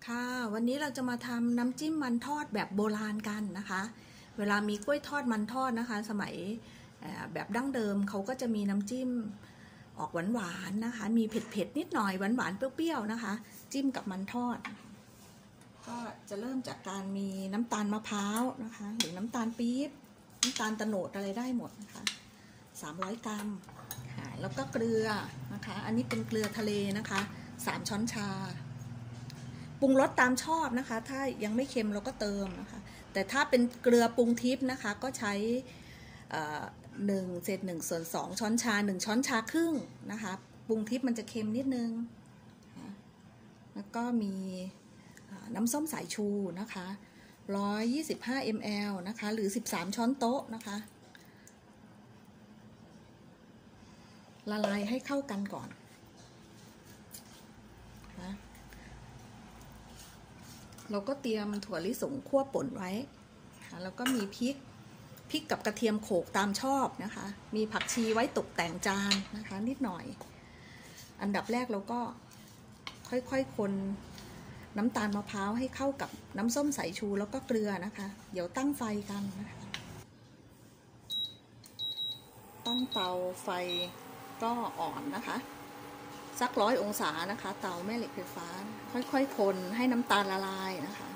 ค่ะวันนี้เราจะมาทำน้ำจิ้มมันทอดแบบโบราณกันนะคะเวลามีกล้วยทอดมันทอดนะคะสมัยแบบดั้งเดิมเขาก็จะมีน้ำจิ้มออกหวานๆนะคะมีเผ็ดๆนิดหน่อยหวานๆเปรี้ยวๆนะคะจิ้มกับมันทอดก็จะเริ่มจากการมีน้ำตาลมะพร้าวนะคะหรือน้ำตาลปี๊บน้ำตาลโตนดอะไรได้หมดนะคะ300 กรัมแล้วก็เกลือนะคะอันนี้เป็นเกลือทะเลนะคะ3 ช้อนชาปรุงรสตามชอบนะคะถ้ายังไม่เค็มเราก็เติมนะคะแต่ถ้าเป็นเกลือปรุงทิพย์นะคะก็ใช้1/2 ช้อนชา1 ช้อนชาครึ่งนะคะปรุงทิพย์มันจะเค็มนิดนึงแล้วก็มีน้ำส้มสายชูนะคะ125 ml นะคะหรือ13 ช้อนโต๊ะนะคะละลายให้เข้ากันก่อนนะเราก็เตรียมถั่วลิสงคั่วป่นไว้แล้วก็มีพริกกับกระเทียมโขลกตามชอบนะคะมีผักชีไว้ตกแต่งจานนะคะนิดหน่อยอันดับแรกเราก็ค่อยๆคนน้ำตาลมะพร้าวให้เข้ากับน้ำส้มสายชูแล้วก็เกลือนะคะเดี๋ยวตั้งไฟกันนะคะตั้งเตาไฟก็อ่อนนะคะสัก100 องศานะคะเตาแม่เหล็กไฟฟ้าค่อยๆคนให้น้ำตาลละลายนะคะ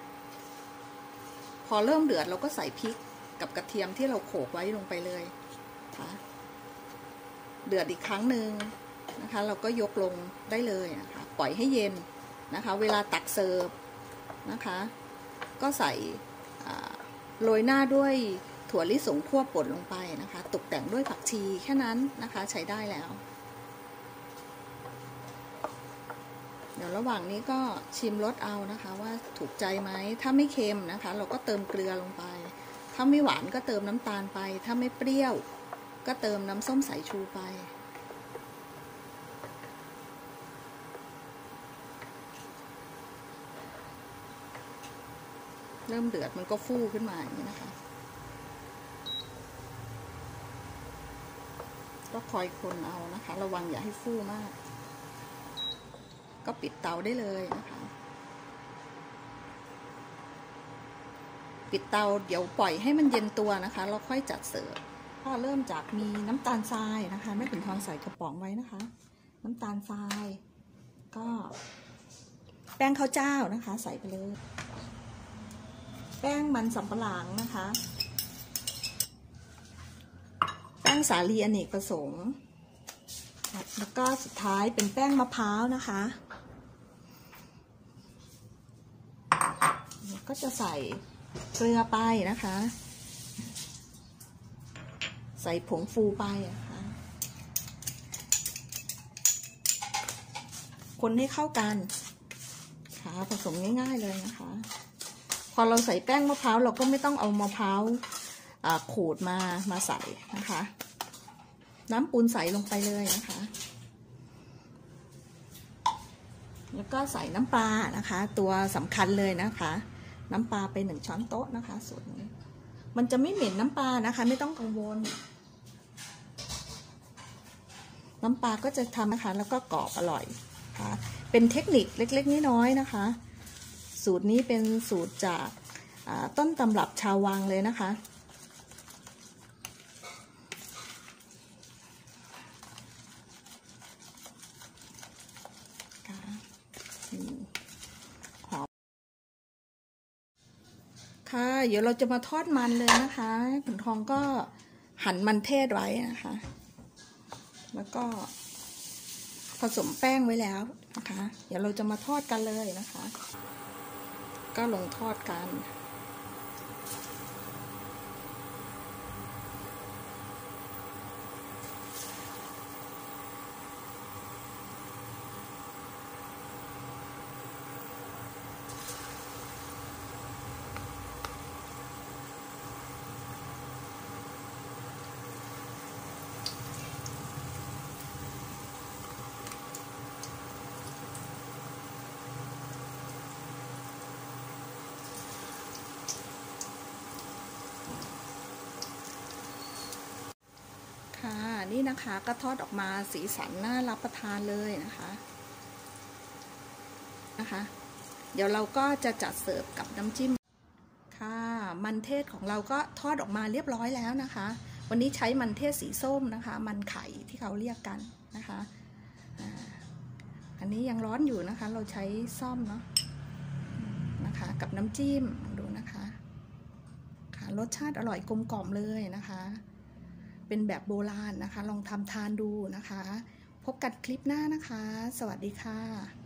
พอเริ่มเดือดเราก็ใส่พริกกับกระเทียมที่เราโขลกไว้ลงไปเลยนะคะเดือดอีกครั้งหนึ่งนะคะเราก็ยกลงได้เลยนะคะปล่อยให้เย็นนะคะเวลาตักเสิร์ฟนะคะก็ใส่โรยหน้าด้วยถั่วลิสงคั่วป่นลงไปนะคะตกแต่งด้วยผักชีแค่นั้นนะคะใช้ได้แล้วเดี๋ยวระหว่างนี้ก็ชิมรสเอานะคะว่าถูกใจไหมถ้าไม่เค็มนะคะเราก็เติมเกลือลงไปถ้าไม่หวานก็เติมน้ำตาลไปถ้าไม่เปรี้ยวก็เติมน้ำส้มสายชูไปเริ่มเดือดมันก็ฟูขึ้นมาอย่างนี้นะคะก็คอยคนเอานะคะระวังอย่าให้ฟูมากก็ปิดเตาได้เลยนะคะปิดเตาเดี๋ยวปล่อยให้มันเย็นตัวนะคะแล้วค่อยจัดเสิร์ฟก็เริ่มจากมีน้ำตาลทรายนะคะแม่ขุนทองใส่กระป๋องไว้นะคะน้ำตาลทรายก็แป้งข้าวเจ้านะคะใส่ไปเลยแป้งมันสำปะหลังนะคะแป้งสาลีอเนกประสงค์แล้วก็สุดท้ายเป็นแป้งมะพร้าวนะคะก็จะใส่เกลือไปนะคะใส่ผงฟูไปนะคะคนให้เข้ากันค่ะผสมง่ายๆเลยนะคะพอเราใส่แป้งมะพร้าวเราก็ไม่ต้องเอามะพร้าวขูดมาใส่นะคะน้ำปูนใส่ลงไปเลยนะคะแล้วก็ใส่น้ำปลานะคะตัวสำคัญเลยนะคะน้ำปลาไป1 ช้อนโต๊ะนะคะสูตรนี้มันจะไม่เหม็นน้ำปลานะคะไม่ต้องกังวลน้ำปลาก็จะทำนะคะแล้วก็กรอบอร่อยค่ะเป็นเทคนิคเล็กๆน้อยๆนะคะสูตรนี้เป็นสูตรจากต้นตำรับชาววังเลยนะคะค่ะเดี๋ยวเราจะมาทอดมันเลยนะคะขุนทองก็หั่นมันเทศไว้นะคะแล้วก็ผสมแป้งไว้แล้วนะคะเดี๋ยวเราจะมาทอดกันเลยนะคะก็ลงทอดกันนี่นะคะก็ทอดออกมาสีสันน่ารับประทานเลยนะคะเดี๋ยวเราก็จะจัดเสิร์ฟกับน้ำจิ้มค่ะมันเทศของเราก็ทอดออกมาเรียบร้อยแล้วนะคะวันนี้ใช้มันเทศสีส้มนะคะมันไข่ที่เขาเรียกกันนะคะอันนี้ยังร้อนอยู่นะคะเราใช้ซ่อมเนาะนะคะกับน้ำจิ้มดูนะคะค่ะรสชาติอร่อยกลมกล่อมเลยนะคะเป็นแบบโบราณนะคะลองทำทานดูนะคะพบกันคลิปหน้านะคะสวัสดีค่ะ